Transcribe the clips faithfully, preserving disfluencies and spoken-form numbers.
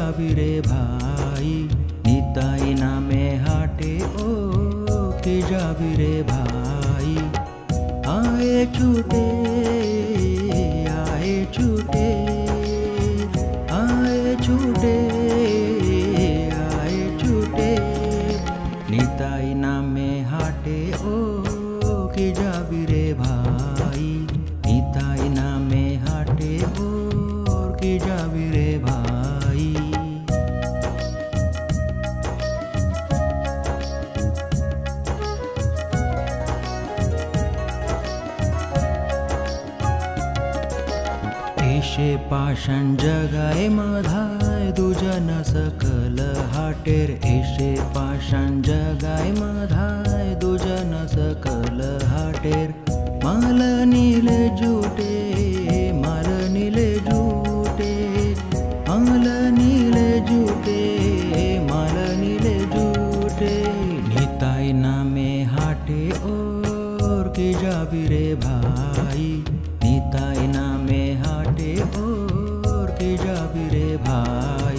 যাবি রে ভাই, নিতাই নামে হাটে ও কি যাবি রে ভাই। আয়ে ছুটে আয়ে ছুটে আয়ে ছুটে আয়ে ছুটে, নিতাই নামে হাটে ও কি যাবি রে ভাই, নিতাই নামে হাটে ও কি যাবি রে ভাই। এসে পাষাণ জগায় মাধায় দুজন সকল হাটের, এসে পাষাণ জগায় মাধায় দুজন সকল হাটের। মাল নীলে জুটে মাল নীলে জুটে মাল নীলে জুটে মাল নীলে জুটে, নিতাই নামে হাটে ওর কি যাবি রে ভাই, নিতাই নামে হাটে ওর কি যাবি রে ভাই।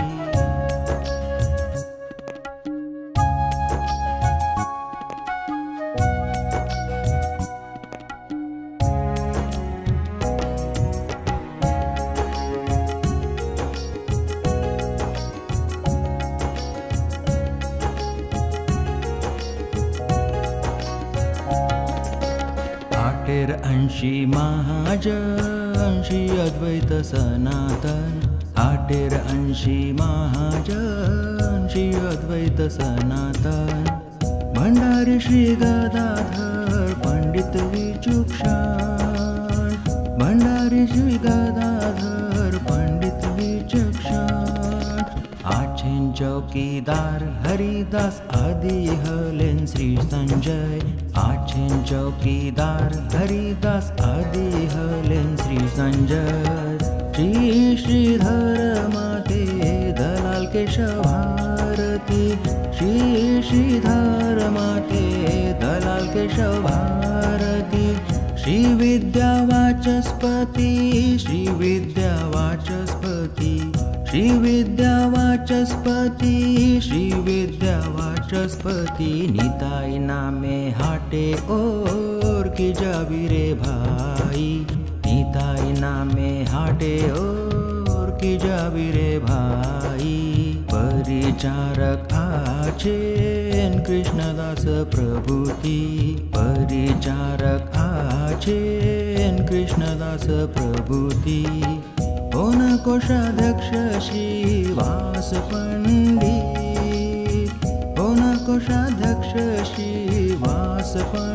हाटेर अंशी महाजन श्री अद्वैत सनातन, हाटेर अंशी महाजन श्री अद्वैत सनातन। भंडारी श्री गदाधर पंडित विचक्षण, भंडारी श्री गदाधर पंडित विचक्षण। आछेन चौकीदार हरिदास आदि हलेन श्री संजय, आछेन चौकीदार हरिदास आदि हलेन श्री संजय। श्री श्रीधर माते दलाल केशव भारती, श्री श्रीधर माते दलाल केशव भारती। श्री विद्या वाचस्पति श्री विद्या वाचस्पति श्री विद्या वाचस्पति श्री विद्या वाचस्पति, निताई नामे हाटे और की जाबी रे भाई, निताई नामे हाटे और की जाबी रे भाई। परिचारक आछेन कृष्णदास प्रभुति, परिचारक आछेन कृष्णदास प्रभुति। ओन कोषाध्यक्ष श्रीवास पंडित, ओन कोषाध्यक्ष श्रीवास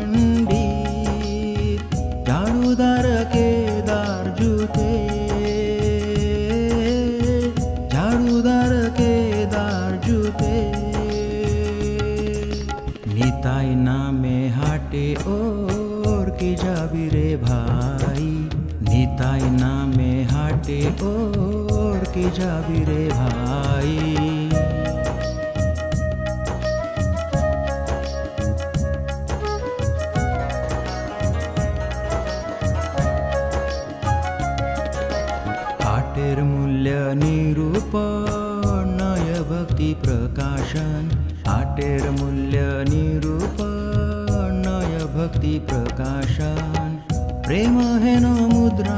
पंडित। झाड़ूदार केदार जूते, झाड़ूदार केदार जूते, निताई नामे हाटे और की जाबी रे भाई, निताई नामे हाटे और की जाबी रे भाई। हाटेर मूल्य निरूपण नय भक्ति प्रकाशन, हाटेर मूल्य निरूपण नय भक्ति प्रकाशन। प्रेम हेन मुद्रा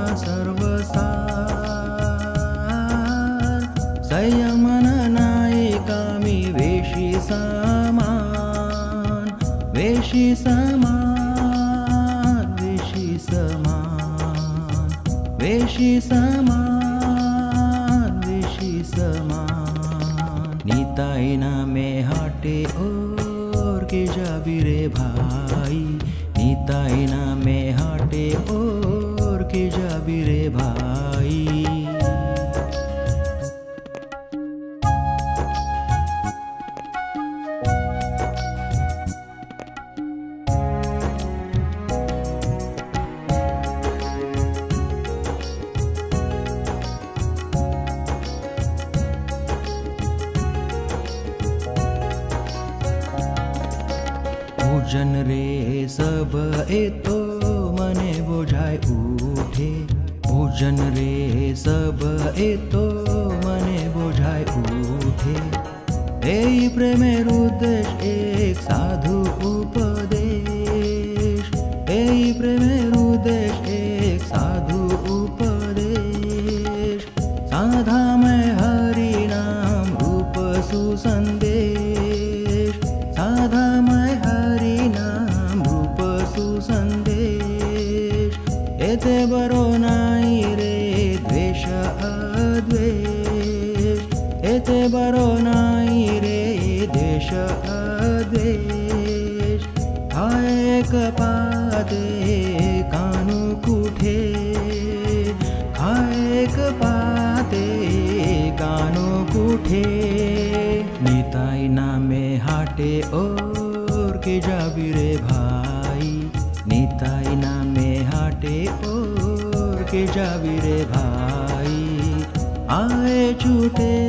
सर्वसार, संयमन नायिकामी वेशी समान, वेशी समान, वेशी समान, वेशी समान, वेशी समान। निताई नामे हाटे और की जाबी रे भाई, निताई नामे हाटे और की जाबी रे भाई। भोजन रे सब एतो मने बोझाय उठे, भोजन रे सब एतो मने बोझाय बोझाय उठे। এই প্রেমের উদ্দেশ এক সাধু উপদেশ, এই প্রেমের উদ্দেশ এক সাধু উপদেশ। সাধাময় হরি নাম রূপ সুসন্দেশ, সাধাময় হরি নাম রূপ সুসন্দেশ। এতে বড় নাই রে দ্বেষ অদ্বেষ, এতে বড় নাই রে দেশ অদ্বেষ। হায় এক পাতে কানু কুঠে, হায় এক পাতে কানু কুঠে। নিতাই নামে হাটে ওর কে যাবি রে ভাই, নিতাই নামে হাটে ওর কে যাবি রে ভাই। আয় ছুটে